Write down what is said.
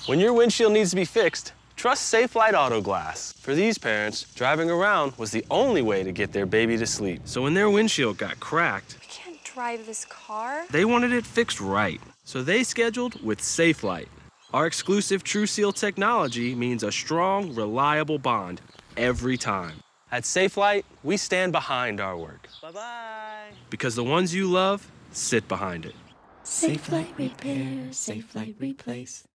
When your windshield needs to be fixed, trust Safelite AutoGlass. For these parents, driving around was the only way to get their baby to sleep. So when their windshield got cracked, I can't drive this car. they wanted it fixed right. So they scheduled with Safelite. Our exclusive True Seal technology means a strong, reliable bond every time. At Safelite, we stand behind our work. Bye-bye. Because the ones you love sit behind it. Safelite repair, Safelite replace.